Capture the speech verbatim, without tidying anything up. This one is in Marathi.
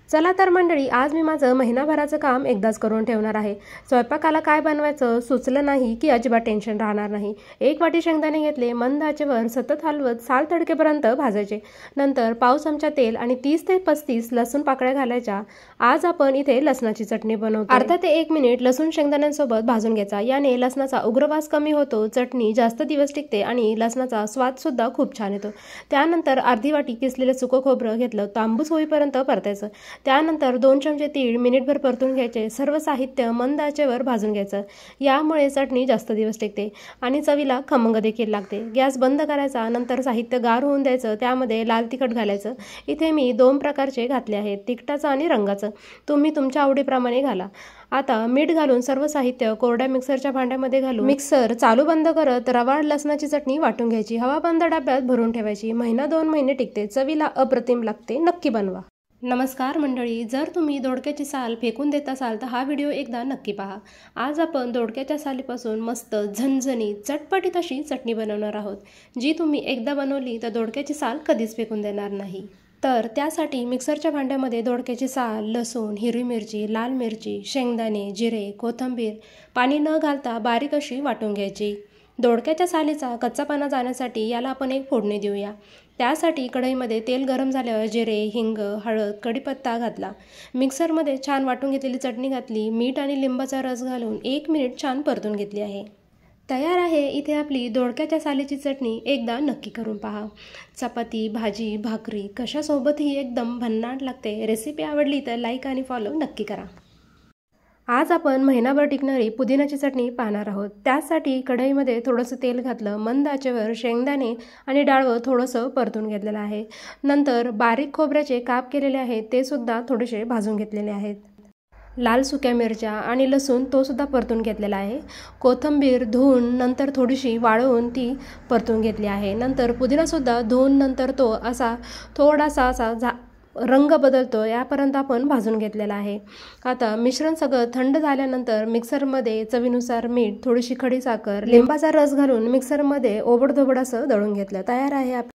चला तर मंडळी, आज मी माझं महिनाभराचं काम एकदाच करून ठेवणार आहे। स्वयंपाकाला काय बनवायचं सुचलं नाही की अजिबात टेन्शन राहणार नाही। एक वाटी शेंगदाणे घेतले, मंद आचेवर सतत हलवत साल तडकेपर्यंत भाजायचे। नंतर पाव चमचा तेल आणि तीस ते पस्तीस लसूण पाकळ्या घालायच्या। आज आपण इथे लसणाची चटणी बनवतो। अर्धा ते एक मिनिट लसूण शेंगदाण्यांसोबत भाजून घ्यायचा। याने लसणाचा उग्रवास कमी होतो, चटणी जास्त दिवस टिकते आणि लसणाचा स्वाद सुद्धा खूप छान येतो। त्यानंतर अर्धी वाटी किसलेलं सुकं खोबरं घेतलं, तांबूस होईपर्यंत परतायचं। त्यानंतर दोन चमचे तीळ मिनिटभर परतून घ्यायचे। सर्व साहित्य मंद आचेवर भाजून घ्यायचं। यामुळे चटणी जास्त दिवस टिकते आणि चवीला खमंग देखील लागते। गॅस बंद करायचा। नंतर साहित्य गार होऊन द्यायचं। त्यामध्ये लाल तिखट घालायचं। इथे मी दोन प्रकारचे घातले आहेत, तिखटाचं आणि रंगाचं। तुम्ही तुमच्या आवडीप्रमाणे घाला। आता मीठ घालून सर्व साहित्य कोरड्या मिक्सरच्या भांड्यामध्ये घालून मिक्सर चालू बंद करत रवाळ लसणाची चटणी वाटून घ्यायची। हवा बंद डब्यात भरून ठेवायची। महिना दोन महिने टिकते, चवीला अप्रतिम लागते, नक्की बनवा। नमस्कार मंडळी, जर तुम्ही दोडक्याची साल फेकून देत असाल तर हा व्हिडिओ एकदा नक्की पहा। आज आपण दोडक्याच्या सालीपासून मस्त झणझणीत चटपटीत अशी चटणी बनवणार आहोत, जी तुम्ही एकदा बनवली तर दोडक्याची साल कधीच फेकून देणार नाही। तर त्यासाठी मिक्सरच्या भांड्यामध्ये दोडक्याची साल, लसूण, हिरवी मिरची, लाल मिरची, शेंगदाणे, जिरे, कोथिंबीर पाणी न घालता बारीक अशी वाटून घ्यायची। दोडक्याच्या सालीचा कच्चापणा जाण्यासाठी याला आपण एक फोडणी देऊया। त्यासाठी कढईमध्ये तेल गरम झाल्यावर जिरे, हिंग, हळद, कढीपत्ता घातला। मिक्सरमध्ये छान वाटून घेतलेली चटणी घातली। मीठ आणि लिंबाचा रस घालून एक मिनिट छान परतून घेतली आहे। तयार आहे इथे आपली दोडक्याच्या सालीची चटणी, एकदा नक्की करून पहा। चपाती, भाजी, भाकरी कशासोबतही एकदम भन्नाट लागते। रेसिपी आवडली तर लाईक आणि फॉलो नक्की करा। आज आपण महिनाभर टिकणारी पुदिन्याची चटणी पाहणार आहोत। त्यासाठी कढईमध्ये थोडंसं तेल घातलं, मंद आचेवर शेंगदाणे आणि डाळवं थोडंसं परतून घेतलेलं आहे। नंतर बारीक खोबऱ्याचे काप केलेले आहेत, ते सुद्धा थोडेसे भाजून घेतलेले आहेत। लाल सुक्या मिरच्या आणि लसूण तो सुद्धा परतून घेतलेला आहे। कोथिंबीर धुवून नंतर थोडीशी वाळवून ती परतून घेतली आहे। नंतर पुदिनासुद्धा धुवून नंतर तो असा थोडासा असा झा रंग बदलतो यापर्यंत आपण भाजून घेतलेला आहे। आता मिश्रण सगळं थंड झाल्यानंतर मिक्सरमध्ये चवीनुसार मीठ, थोडीशी खडी साखर, लिंबाचा रस घालून मिक्सरमध्ये ओबडधोबड असं दळून घेतलं। तयार आहे